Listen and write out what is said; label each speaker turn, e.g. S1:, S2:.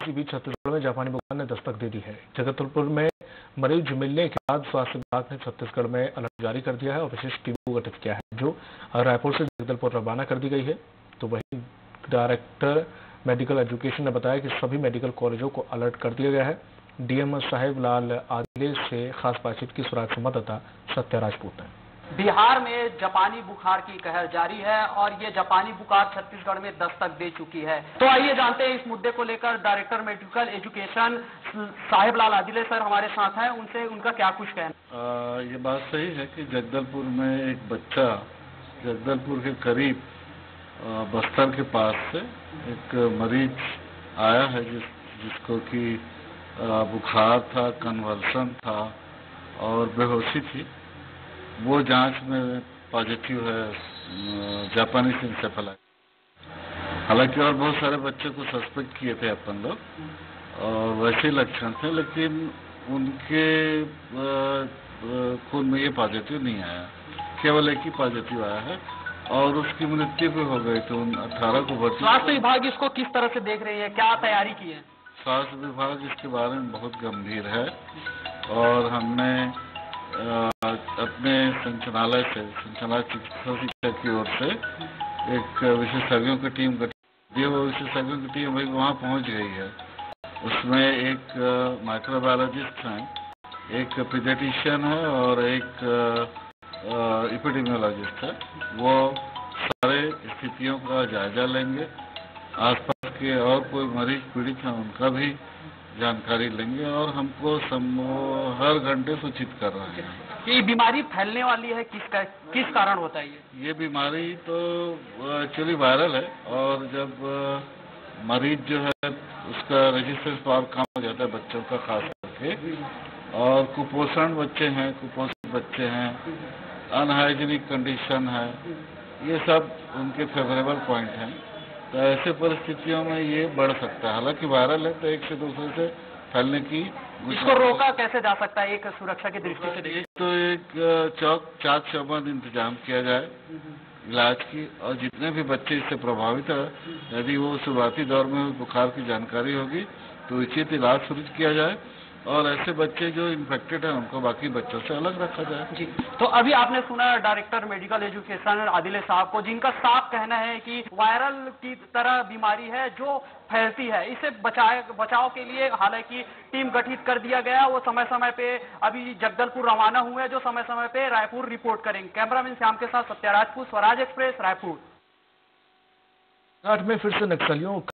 S1: इसी बीच छत्तीसगढ़ में जापानी बुखार ने दस्तक दे दी है। जगदलपुर में मरीज मिलने के बाद स्वास्थ्य विभाग ने छत्तीसगढ़ में अलर्ट जारी कर दिया है और विशेष टीम को गठित किया है, जो रायपुर से जगदलपुर रवाना कर दी गई है। तो वहीं डायरेक्टर मेडिकल एजुकेशन ने बताया कि सभी मेडिकल कॉलेजों को अलर्ट कर दिया गया है। डीएम साहिब लाल आदिले से खास बातचीत की सुराग संवाददाता सत्या राजपूत ने।
S2: बिहार में जापानी बुखार की कहर जारी है और ये जापानी बुखार छत्तीसगढ़ में दस्तक दे चुकी है। तो आइए जानते हैं इस मुद्दे को लेकर director medical education Sahib Lal Adile sir हमारे साथ हैं, उनसे उनका क्या कुछ कहना।
S3: ये बात सही है कि जगदलपुर में एक बच्चा जगदलपुर के करीब बस्तर के पास से एक मरीज आया है जिसको कि बुखार था, कन्वल्सन था और बेहोशी थी। वो जांच में पॉजिटिव है जापानीज इंसेफेलाइटिस। हालांकि और बहुत सारे बच्चे को सस्पेक्ट किए थे अपन लोग और वैसे लक्षण थे, लेकिन उनके खून में ये पॉजिटिव नहीं आया, केवल एक ही पॉजिटिव आया है और उसकी मृत्यु भी हो गई। तो 18 को भर्ती।
S2: स्वास्थ्य विभाग इसको किस तरह से देख रही है, क्या तैयारी की है?
S3: स्वास्थ्य विभाग इसके बारे में बहुत गंभीर है और हमने अपने संचालय चिकित्सा शिक्षा की ओर से एक विशेषज्ञों की टीम गठित की। वो विशेषज्ञों की टीम अभी वहाँ पहुँच गई है। उसमें एक माइक्रोबायोलॉजिस्ट हैं, एक पीडियाट्रिशियन है और एक एपिडेमियोलॉजिस्ट है। वो सारे स्थितियों का जायजा लेंगे, आसपास के और कोई मरीज पीड़ित हैं उनका भी जानकारी लेंगे और हमको हर घंटे सूचित कर रहे हैं।
S2: ये बीमारी फैलने वाली है, किस कारण होता है
S3: ये बीमारी तो एक्चुअली वायरल है और जब मरीज जो है उसका रेजिस्टेंस पावर कम हो जाता है बच्चों का खास करके, और कुपोषण बच्चे हैं, कुपोषित बच्चे हैं, अनहाइजीनिक कंडीशन है, ये सब उनके फेवरेबल पॉइंट हैं। तो ऐसे परिस्थितियों में ये बढ़ सकता है। हालांकि वायरल है तो एक से दूसरे से फैलने की।
S2: इसको रोका कैसे जा सकता है एक सुरक्षा की दृष्टि से?
S3: एक चाक चौबंद इंतजाम किया जाए इलाज की, और जितने भी बच्चे इससे प्रभावित है यदि वो शुरुआती दौर में बुखार की जानकारी होगी तो उचित इलाज शुरू किया जाए और ऐसे बच्चे जो इन्फेक्टेड हैं उनको बाकी बच्चों से अलग रखा जाए।
S2: जी, तो अभी आपने सुना डायरेक्टर मेडिकल एजुकेशन आदिले साहब को, जिनका साफ कहना है कि वायरल की तरह बीमारी है जो फैलती है। इसे बचाव के लिए हालांकि टीम गठित कर दिया गया। वो समय समय पे अभी जगदलपुर रवाना हुए, जो समय समय पे रायपुर रिपोर्ट करेंगे। कैमरामैन श्याम के साथ सत्या राजपूत, स्वराज एक्सप्रेस, रायपुर।
S1: घाट में फिर से नक्सलियों